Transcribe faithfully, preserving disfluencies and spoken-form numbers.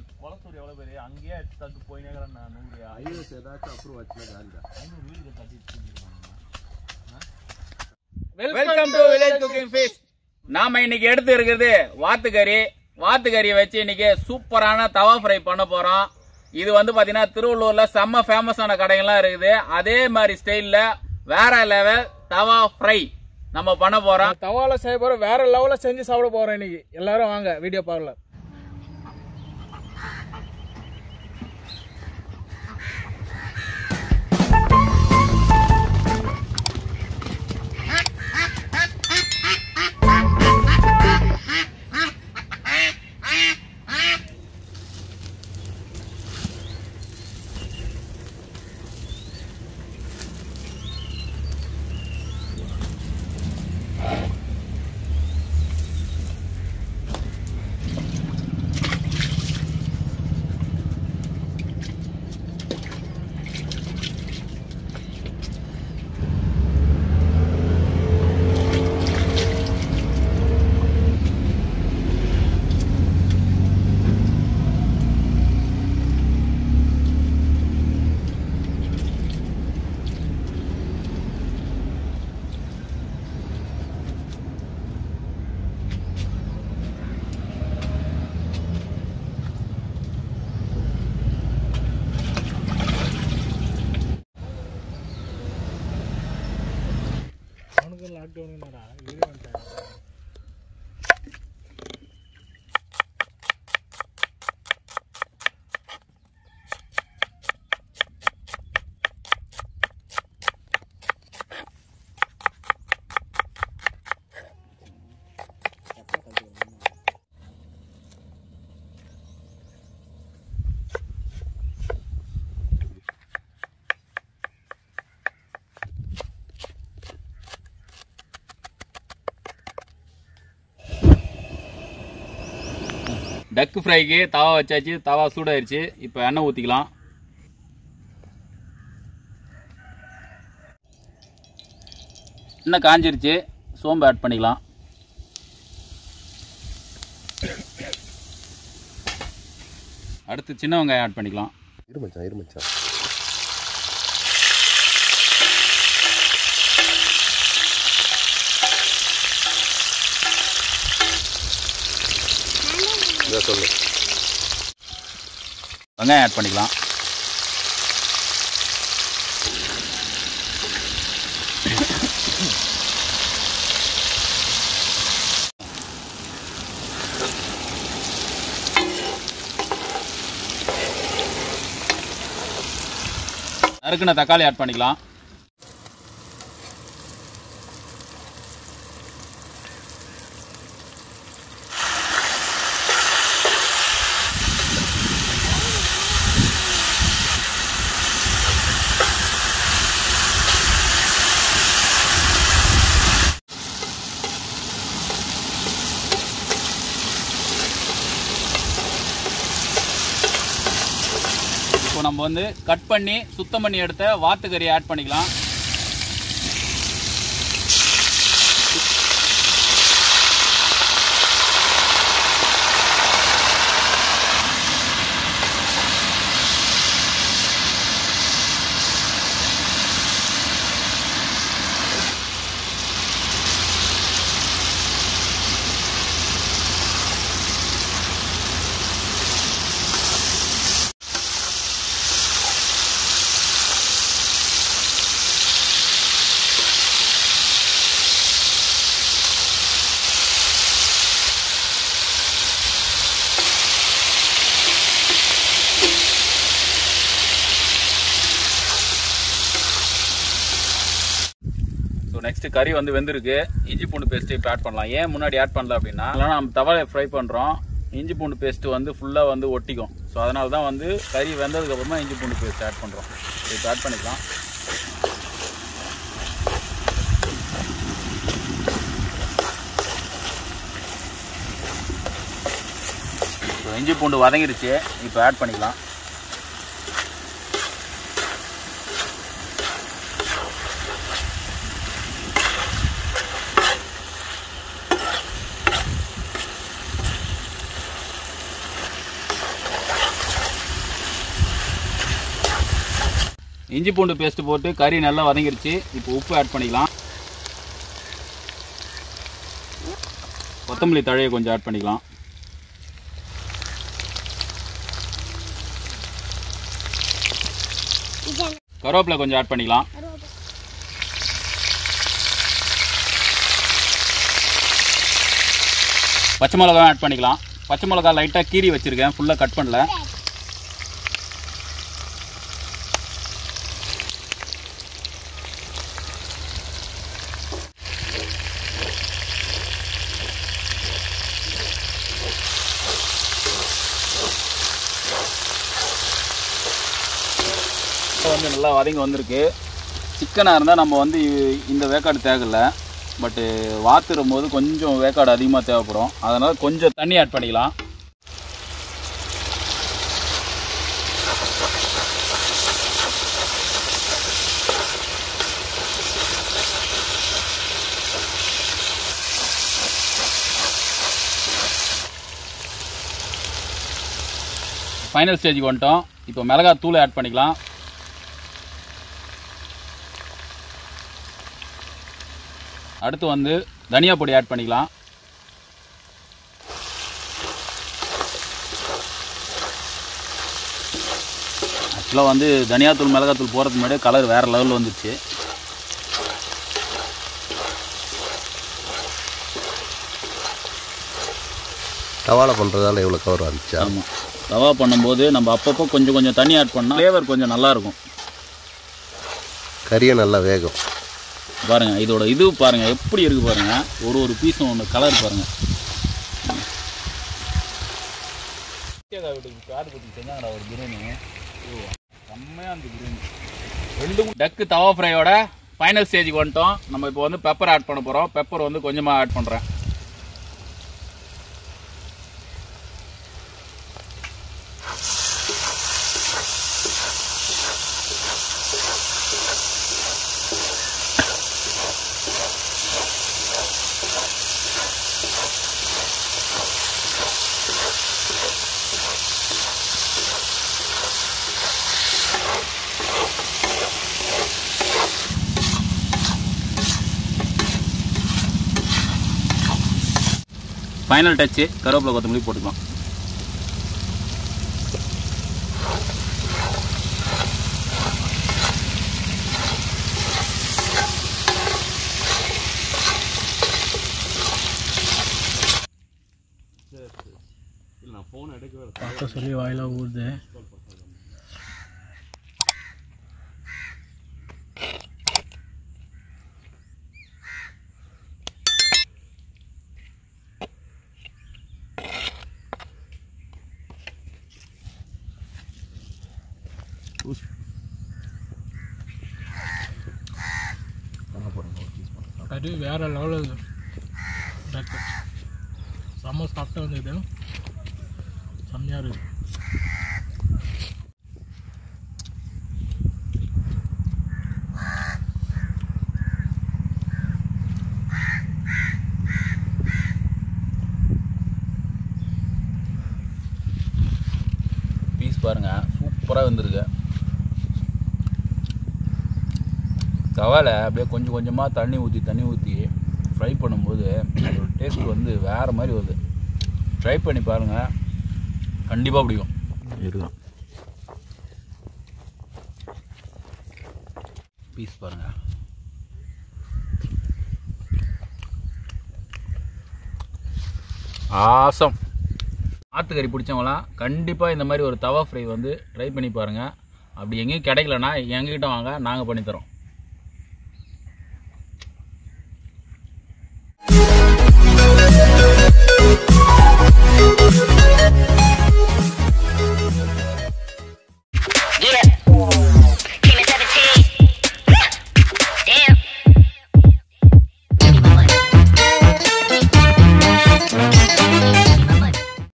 கொளத்தூர் எவ்வளோ பேர் அங்கேயே தட்டு போயினேங்கிறேன் நான் நூறு ஐநூறு ஏதாச்சும் அப்ரூவ் வச்சுனா காலிடா ஐநூறு வீடு தட்டி welcome to village cooking feast. நாம இன்னைக்கு எடுத்து இருக்கிறது வாத்துக்கறி. வாத்துக்கறியை வச்சு இன்னைக்கு சூப்பரான தவா ஃப்ரை பண்ண போறோம். இது வந்து பாத்தீங்கன்னா திருவள்ளூர்ல செம்ம ஃபேமஸான கடைகள்லாம் இருக்குது. அதே மாதிரி ஸ்டைல்ல வேற லெவல் தவா ஃப்ரை நம்ம பண்ண போறோம். தவால செய்ய போறோம், வேற லெவல்ல செஞ்சு சாப்பிட போறோம் இன்னைக்கு. எல்லாரும் வாங்க வீடியோ பார்க்கலாம். லாக்டவுன் டக்கு ஃப்ரைக்கு தவா வச்சாச்சு. தவா சூடாயிருச்சு. இப்போ எண்ணெய் ஊற்றிக்கலாம். எண்ணெய் காஞ்சிருச்சு. சோம்பு ஆட் பண்ணிக்கலாம். அடுத்து சின்ன வெங்காயம் ஆட் பண்ணிக்கலாம். இருமச்சா இருமச்சா சொல்லு. வெங்காயம் ஆட் பண்ணிக்கலாம். நறுக்குன தக்காளி ஆட் பண்ணிக்கலாம். இப்போ நம்ம வந்து கட் பண்ணி சுத்தம் பண்ணி எடுத்த வாத்துக்கறி ஆட் பண்ணிக்கலாம். நெக்ஸ்ட் கறி வந்து வெந்திருக்கு. இஞ்சி பூண்டு பேஸ்ட் இப்போ ஆட் பண்ணலாம். ஏன் முன்னாடி ஆட் பண்ணல அப்படின்னா, நம்ம தவால ஃப்ரை பண்ணுறோம். இஞ்சி பூண்டு பேஸ்ட் வந்து ஃபுல்லாக வந்து ஒட்டிக்கும். ஸோ அதனால தான் வந்து கறி வெந்ததுக்கப்புறமா இஞ்சி பூண்டு பேஸ்ட் ஆட் பண்ணுறோம். இப்போ ஆட் பண்ணிக்கலாம். இஞ்சி பூண்டு வதங்கிருச்சு. இப்போ ஆட் பண்ணிக்கலாம். இஞ்சி பூண்டு பேஸ்ட் போட்டு கறி நல்லா வதங்கிருச்சு. இப்போ உப்பு ஆட் பண்ணிக்கலாம். கொத்தமல்லி தழையை கொஞ்சம் ஆட் பண்ணிக்கலாம். கருவேப்பிலை கொஞ்சம் ஆட் பண்ணிக்கலாம். பச்சை மிளகாய் ஆட் பண்ணிக்கலாம். பச்சை மிளகாய் லைட்டாக கீரி வச்சுருக்கேன், ஃபுல்லாக கட் பண்ணல. வந்து நல்லா வதங்கி வந்திருக்கு. சிக்கனாக இருந்தால் நம்ம வந்து இந்த வேக்காடு தேவையில்லை, பட்டு வாத்துடும் போது கொஞ்சம் வேக்காடு அதிகமாக தேவைப்படும். அதனால் கொஞ்சம் தண்ணி ஆட் பண்ணிக்கலாம். ஃபைனல் ஸ்டேஜுக்கு வந்துட்டோம். இப்போ மிளகாய் தூளை ஆட் பண்ணிக்கலாம். அடுத்து வந்து தனியா பொடி ஆட் பண்ணிக்கலாம். ஆக்சுவலாக வந்து தனியாத்தூள் மிளகாத்தூள் போகிறதுக்கு முன்னாடி கலர் வேறு லெவலில் வந்துச்சு. தவாவில் பண்ணுறதால எவ்வளோ கவர் வந்துச்சு? ஆமாம், தவா பண்ணும்போது நம்ம அப்பப்போ கொஞ்சம் கொஞ்சம் தண்ணி ஆட் பண்ணால் ஃப்ளேவர் கொஞ்சம் நல்லாயிருக்கும். கறியை நல்லா வேகும். பாருங்கள், இதோட இது பாருங்கள் எப்படி இருக்குது பாருங்கள். ஒரு ஒரு பீஸும் ஒன்று கலர் பாருங்கள். ஒரு பிரியாணி செம்மையாக அந்த பிரியாணி. ரெண்டு டக்கு தவா ஃப்ரையோட ஃபைனல் ஸ்டேஜுக்கு வந்துட்டோம். நம்ம இப்போ வந்து பெப்பர் ஆட் பண்ண போகிறோம். பெப்பர் வந்து கொஞ்சமாக ஆட் பண்ணுறேன். ஃபைனல் டச்சு கருவேப்பிலை கொத்தமல்லி போட்டுக்கலாம். பார்க்க சொல்லி வாயில ஊறுது. அது வேற லெவலில் டக்கு செம்ம சாஃப்டாக வந்துது. செம்மையாக இருக்குது. பீஸ் பாருங்கள், சூப்பராக வந்துருக்கு. தவால அப்படியே கொஞ்சம் கொஞ்சமாக தண்ணி ஊற்றி தண்ணி ஊற்றி ஃப்ரை பண்ணும்போது அதோட டேஸ்ட் வந்து வேறு மாதிரி வருது. ட்ரை பண்ணி பாருங்கள், கண்டிப்பாக பிடிக்கும். இதுதான் பீஸ் பாருங்கள். ஆசம். ஆத்துக்கறி பிடிச்சவங்களாம் கண்டிப்பாக இந்த மாதிரி ஒரு தவா ஃப்ரை வந்து ட்ரை பண்ணி பாருங்கள். அப்படி எங்கேயும் கிடைக்கலன்னா எங்ககிட்ட வாங்க, நாங்கள் பண்ணித்தரோம்.